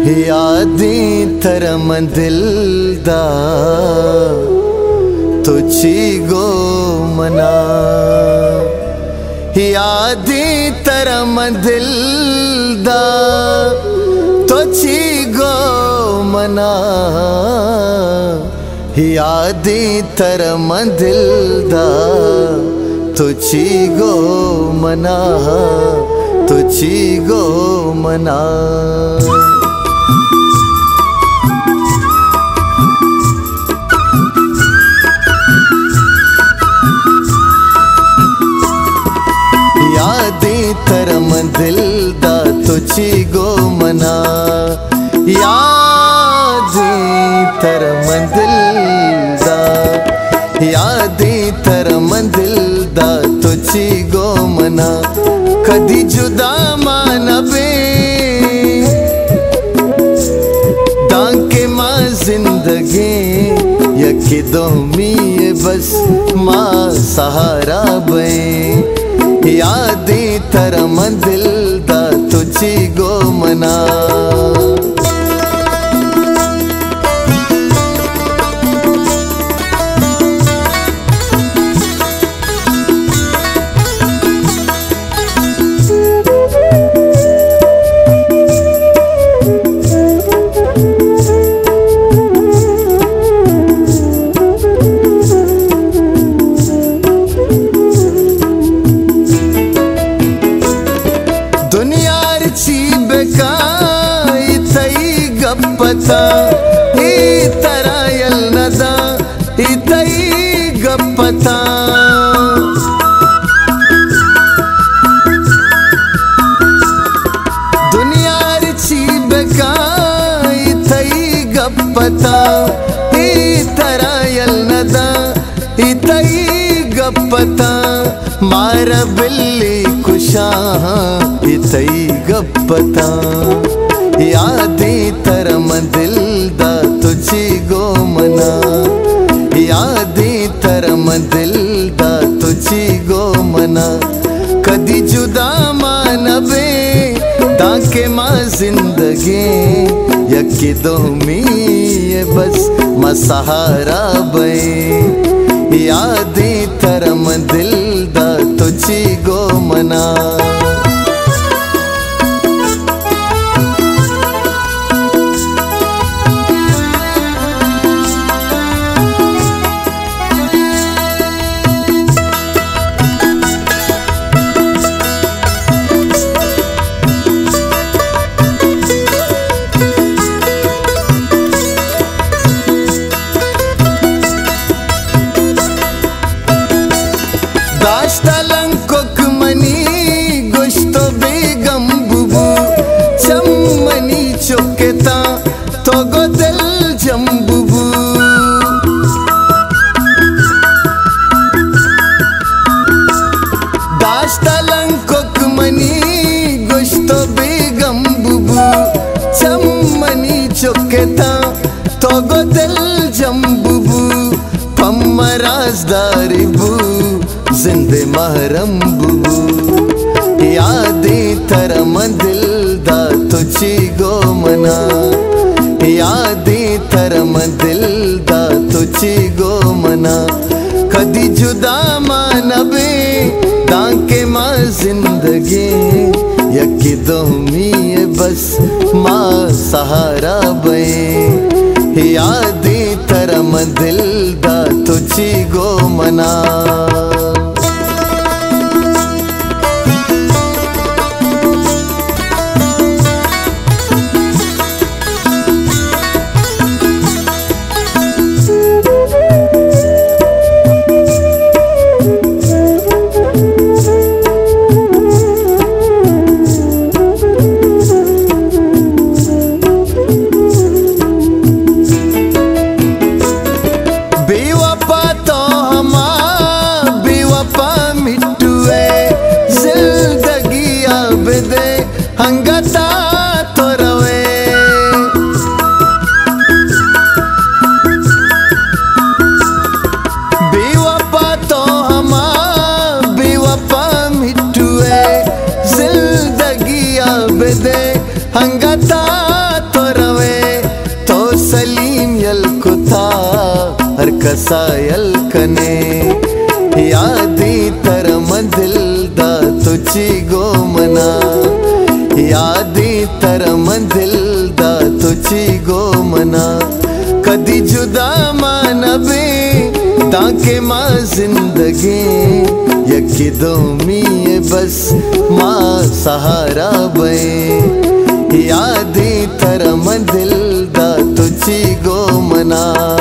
यादें तरम दिल दा तुझी गो मना, यादें तरम दिल दा तुझी गो मना, यादें तरम दिल दा तुझी गो मना, तुझी गो मना। यादें तरम दिल दा तुझी गो मना, यादें तरम दिल दा, यादें तरम दिल दा तुझी गो मना। कदी जुदा मानबे दांके माँ जिंदगी यकी दोमी बस माँ सहारा बे, यादें तरम दिल दा तुझी गो मना। गप्पता इतरा यल्नदा इतई गप्पता, दुनिया रिची बेका इतई गप्पता इतरा यल्नदा इतई गप्पता। मार बिल्ली कुशा इतई गप्पता, यादें तरम दिल दा तुझी गो मना, यादें तरम दिल दा तुझी गो मना। कदी जुदा मानबे ताके माँ जिंदगी यकी दोमी बस माँ सहारा बे, यादें तरम दिल दा तुझी गो मना। दाश्तलं कोकमनी गोश्तो बेगम बुबू चम्मनी चोकेता तो गोदल जम्बुबू। दाश्तलं कोकमनी गोश्तो बेगम बुबू चम्मनी चोकेता तो गोदल जम्बुबू। पम्मा राजदारी बू जिंदे महरम बुबू, यादें तरम दिल दा तुझी गो मना, यादें तरम दिल दा तुझी गो मना। कदी जुदा मानबे ताके माँ जिंदगी यकी दोमी बस माँ सहारा बे, यादें तरम दिल दा तुझी गो मना। हंगता तो रवे बेवफा तो हमा बेवफा मिठुए जिंदगी अब दे हंगता तो कसायल कने यादी तर मंदिल दा तुझी गो मना यादी तर मंदिल दा तुझी गो मना कदी जुदा मानबे ताके माँ जिंदगी यकी दो मिये बस माँ सहारा बे यादी तर मंदिल दा तुझी गो मना।